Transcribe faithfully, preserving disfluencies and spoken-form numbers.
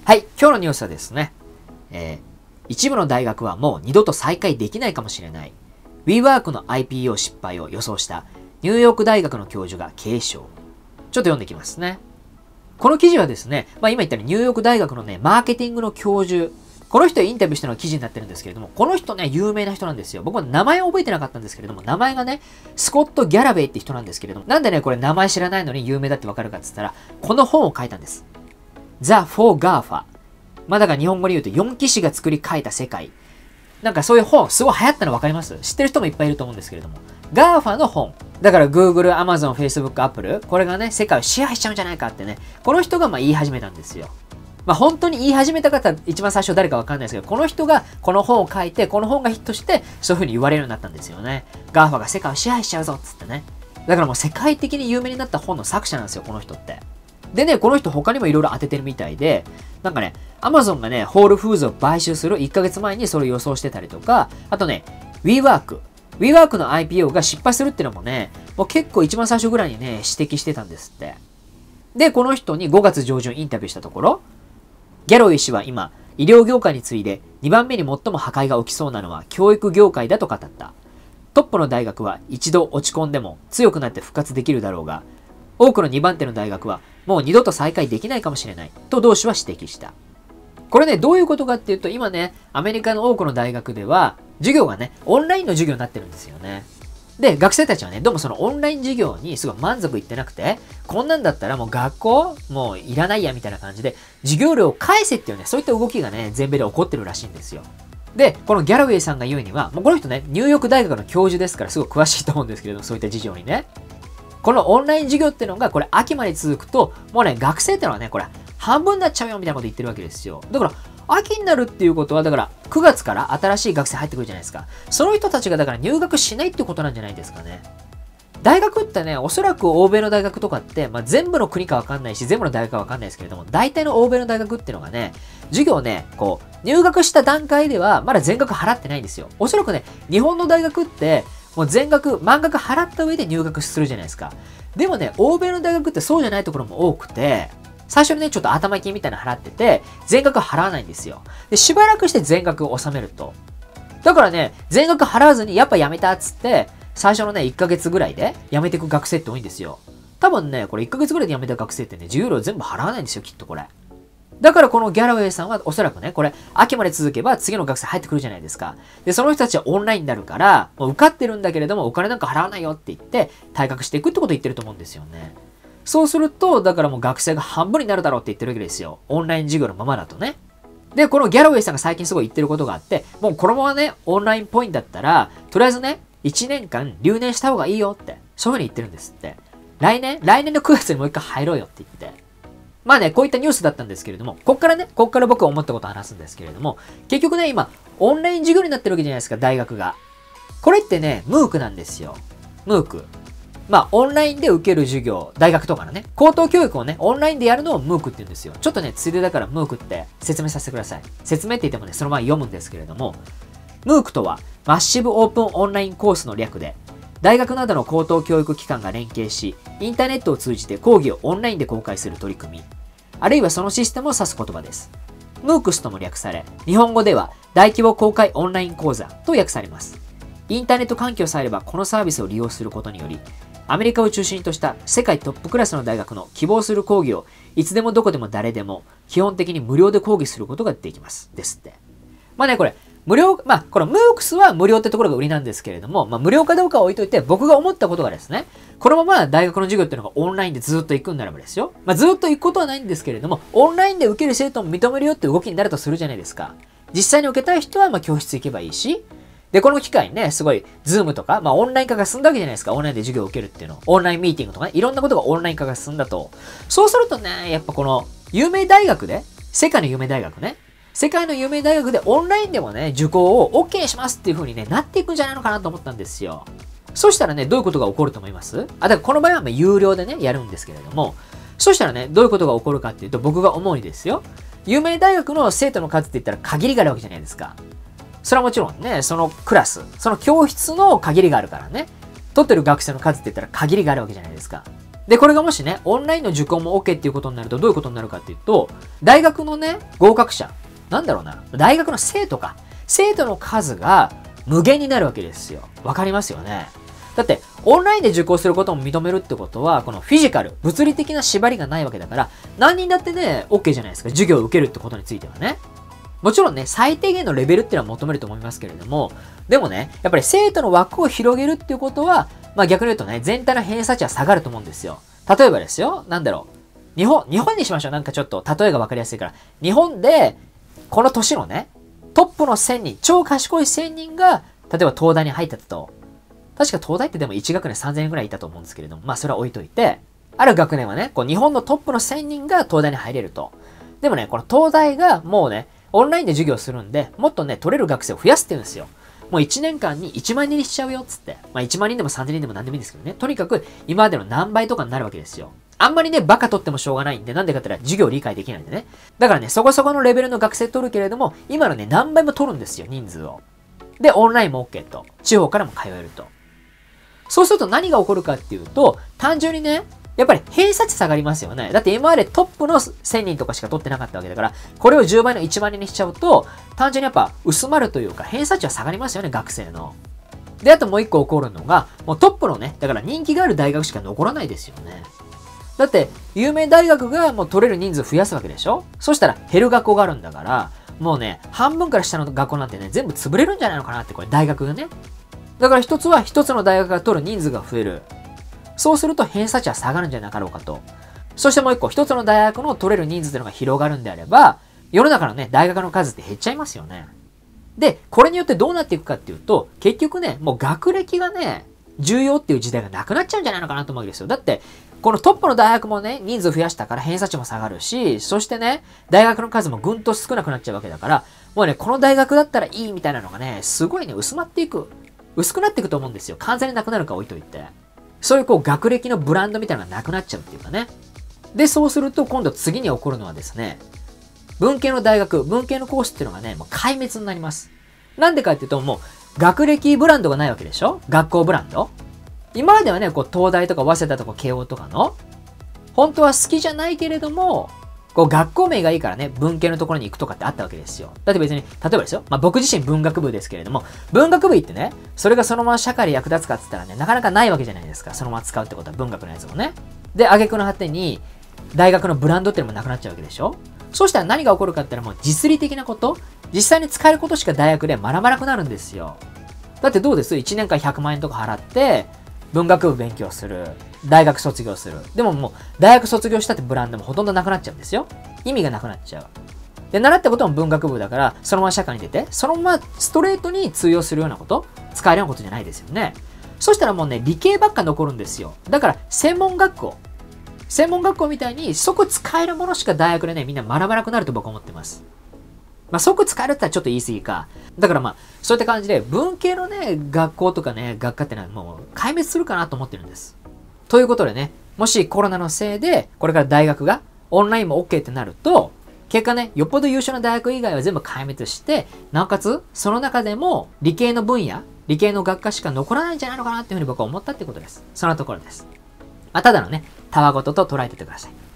はい、今日のニュースはですね、えー、一部の大学はもう二度と再開できないかもしれない。WeWork の アイピーオー 失敗を予想したニューヨーク大学の教授が警鐘。ちょっと読んできますね。この記事はですね、まあ今言ったようにニューヨーク大学のね、マーケティングの教授、この人インタビューしたのが記事になってるんですけれども、この人ね、有名な人なんですよ。僕は名前を覚えてなかったんですけれども、名前がね、スコット・ギャラベイって人なんですけれども、なんでね、これ名前知らないのに有名だってわかるかって言ったら、この本を書いたんです。The Four GAFA。まあだから日本語で言うとよん騎士が作り変えた世界。なんかそういう本、すごい流行ったの分かります？知ってる人もいっぱいいると思うんですけれども。ガーファ の本。だから Google、Amazon、Facebook、Apple。これがね、世界を支配しちゃうんじゃないかってね。この人がまあ言い始めたんですよ。まあ本当に言い始めた方、一番最初誰か分かんないですけど、この人がこの本を書いて、この本がヒットして、そういう風に言われるようになったんですよね。ガーファ が世界を支配しちゃうぞっつってね。だからもう世界的に有名になった本の作者なんですよ、この人って。でね、この人他にもいろいろ当ててるみたいで、なんかね、アマゾンがね、ホールフーズを買収するいっかげつまえにそれを予想してたりとか、あとね、WeWork。WeWork の アイピーオー が失敗するっていうのもね、もう結構一番最初ぐらいにね、指摘してたんですって。で、この人にごがつ上旬インタビューしたところ、ギャロウェイ氏は今、医療業界に次いでにばんめに最も破壊が起きそうなのは教育業界だと語った。トップの大学は一度落ち込んでも強くなって復活できるだろうが、多くのにばん手の大学はもう二度と再開できないかもしれないと同氏は指摘した。これね、どういうことかっていうと、今ね、アメリカの多くの大学では、授業がね、オンラインの授業になってるんですよね。で、学生たちはね、どうもそのオンライン授業にすごい満足いってなくて、こんなんだったらもう学校もういらないやみたいな感じで、授業料を返せっていうね、そういった動きがね、全米で起こってるらしいんですよ。で、このギャラウェイさんが言うには、もうこの人ね、ニューヨーク大学の教授ですから、すごい詳しいと思うんですけれども、そういった事情にね。このオンライン授業っていうのが、これ秋まで続くと、もうね、学生ってのはね、これ半分になっちゃうよみたいなこと言ってるわけですよ。だから、秋になるっていうことは、だからくがつから新しい学生入ってくるじゃないですか。その人たちがだから入学しないってことなんじゃないですかね。大学ってね、おそらく欧米の大学とかって、まあ、全部の国かわかんないし、全部の大学かわかんないですけれども、大体の欧米の大学っていうのがね、授業ね、こう、入学した段階では、まだ全額払ってないんですよ。おそらくね、日本の大学って、もう全額、満額払った上で入学するじゃないですか。でもね、欧米の大学ってそうじゃないところも多くて、最初にね、ちょっと頭金みたいなの払ってて、全額払わないんですよ。で、しばらくして全額を納めると。だからね、全額払わずに、やっぱやめたっつって、最初のね、いっかげつぐらいで辞めていく学生って多いんですよ。多分ね、これいっかげつぐらいで辞めた学生ってね、授業料全部払わないんですよ、きっとこれ。だからこのギャラウェイさんはおそらくね、これ、秋まで続けば次の学生入ってくるじゃないですか。で、その人たちはオンラインになるから、もう受かってるんだけれども、お金なんか払わないよって言って、退学していくってことを言ってると思うんですよね。そうすると、だからもう学生が半分になるだろうって言ってるわけですよ。オンライン授業のままだとね。で、このギャラウェイさんが最近すごい言ってることがあって、もうこのままね、オンラインっぽいんだったら、とりあえずね、いちねんかん留年した方がいいよって、そういうふうに言ってるんですって。来年来年のくがつにもう一回入ろうよって言って。まあね、こういったニュースだったんですけれども、こっからね、こっから僕は思ったことを話すんですけれども、結局ね、今、オンライン授業になってるわけじゃないですか、大学が。これってね、ムークなんですよ。ムーク。まあ、オンラインで受ける授業、大学とかのね、高等教育をね、オンラインでやるのをムークって言うんですよ。ちょっとね、ついでだからムークって説明させてください。説明って言ってもね、そのまま読むんですけれども、ムークとは、マッシブオープンオンラインコースの略で、大学などの高等教育機関が連携し、インターネットを通じて講義をオンラインで公開する取り組み、あるいはそのシステムを指す言葉です。ムークス とも略され、日本語では大規模公開オンライン講座と訳されます。インターネット環境さえあればこのサービスを利用することにより、アメリカを中心とした世界トップクラスの大学の希望する講義をいつでもどこでも誰でも基本的に無料で講義することができます。ですって。まあね、これ、無料、まあ、このムークスは無料ってところが売りなんですけれども、まあ、無料かどうかは置いといて、僕が思ったことがですね、このまま大学の授業っていうのがオンラインでずっと行くんならばですよ。まあ、ずっと行くことはないんですけれども、オンラインで受ける生徒も認めるよって動きになるとするじゃないですか。実際に受けたい人は、まあ、教室行けばいいし、で、この機会にね、すごい、ズームとか、まあ、オンライン化が進んだわけじゃないですか。オンラインで授業を受けるっていうの。オンラインミーティングとかね、いろんなことがオンライン化が進んだと。そうするとね、やっぱこの、有名大学で、世界の有名大学ね、世界の有名大学でオンラインでもね、受講を OK にしますっていう風にね、なっていくんじゃないのかなと思ったんですよ。そしたらね、どういうことが起こると思います？あ、だからこの場合はまあ有料でね、やるんですけれども、そしたらね、どういうことが起こるかっていうと、僕が思うにですよ、有名大学の生徒の数って言ったら限りがあるわけじゃないですか。それはもちろんね、そのクラス、その教室の限りがあるからね、取ってる学生の数って言ったら限りがあるわけじゃないですか。 で、これがもしね、オンラインの受講も OK っていうことになると、どういうことになるかっていうと、大学のね、合格者、なんだろうな、大学の生徒か、生徒の数が無限になるわけですよ。わかりますよね。だって、オンラインで受講することも認めるってことは、このフィジカル、物理的な縛りがないわけだから、何人だってね、OK じゃないですか。授業を受けるってことについてはね。もちろんね、最低限のレベルっていうのは求めると思いますけれども、でもね、やっぱり生徒の枠を広げるっていうことは、まあ逆に言うとね、全体の偏差値は下がると思うんですよ。例えばですよ、なんだろう。日本、日本にしましょう。なんかちょっと例えが分かりやすいから。日本で、この年のね、トップのせんにん、超賢いせんにんが、例えば東大に入ったと。確か東大ってでもいち学年さんぜんえんぐらいいたと思うんですけれども、まあそれは置いといて、ある学年はね、こう日本のトップのせんにんが東大に入れると。でもね、この東大がもうね、オンラインで授業するんで、もっとね、取れる学生を増やすって言うんですよ。もういちねんかんにいちまんにんにしちゃうよっつって。まあいちまんにんでもさんぜんにんでも何でもいいんですけどね。とにかく今までの何倍とかになるわけですよ。あんまりね、バカ取ってもしょうがないんで、なんでかって言ったら授業理解できないんでね。だからね、そこそこのレベルの学生取るけれども、今のね、何倍も取るんですよ、人数を。で、オンラインも OK と。地方からも通えると。そうすると何が起こるかっていうと、単純にね、やっぱり偏差値下がりますよね。だって今までトップのせんにんとかしか取ってなかったわけだから、これをじゅうばいのいちまんにんにしちゃうと、単純にやっぱ薄まるというか、偏差値は下がりますよね、学生の。で、あともう一個起こるのが、もうトップのね、だから人気がある大学しか残らないですよね。だって、有名大学がもう取れる人数増やすわけでしょ？そしたら減る学校があるんだから、もうね、半分から下の学校なんてね、全部潰れるんじゃないのかなって、これ大学がね。だから一つは一つの大学が取る人数が増える。そうすると偏差値は下がるんじゃなかろうかと。そしてもう一個、一つの大学の取れる人数というのが広がるんであれば、世の中のね、大学の数って減っちゃいますよね。で、これによってどうなっていくかっていうと、結局ね、もう学歴がね、重要っていう時代がなくなっちゃうんじゃないのかなと思うんですよ。だって、このトップの大学もね、人数増やしたから偏差値も下がるし、そしてね、大学の数もぐんと少なくなっちゃうわけだから、もうね、この大学だったらいいみたいなのがね、すごいね、薄まっていく。薄くなっていくと思うんですよ。完全になくなるか置いといて。そういうこう学歴のブランドみたいなのがなくなっちゃうっていうかね。で、そうすると今度次に起こるのはですね、文系の大学、文系のコースっていうのがね、もう壊滅になります。なんでかっていうと、もう学歴ブランドがないわけでしょ？学校ブランド。今まではね、こう東大とか早稲田とか慶応とかの、本当は好きじゃないけれども、こう学校名がいいからね、文系のところに行くとかってあったわけですよ。だって別に、例えばですよ。まあ僕自身文学部ですけれども、文学部行ってね、それがそのまま社会で役立つかって言ったらね、なかなかないわけじゃないですか。そのまま使うってことは文学のやつもね。で、挙句の果てに、大学のブランドっていうのもなくなっちゃうわけでしょ。そうしたら何が起こるかって言ったらもう実利的なこと、実際に使えることしか大学で学ばなくなるんですよ。だってどうです ?いち 年間ひゃくまんえんとか払って、文学部勉強する。大学卒業する。でももう、大学卒業したってブランドもほとんどなくなっちゃうんですよ。意味がなくなっちゃう。で、習ったことも文学部だから、そのまま社会に出て、そのままストレートに通用するようなこと、使えるようなことじゃないですよね。そしたらもうね、理系ばっか残るんですよ。だから、専門学校。専門学校みたいに即使えるものしか大学でね、みんな学ばなくなると僕は思ってます。まあ、即使えるってのはちょっと言い過ぎか。だからまあ、そういった感じで、文系のね、学校とかね、学科ってのはもう壊滅するかなと思ってるんです。ということでね、もしコロナのせいで、これから大学がオンラインも OK ってなると、結果ね、よっぽど優秀な大学以外は全部壊滅して、なおかつ、その中でも理系の分野、理系の学科しか残らないんじゃないのかなっていうふうに僕は思ったってことです。そのところです。まあ、ただのね、たわごとと捉えててください。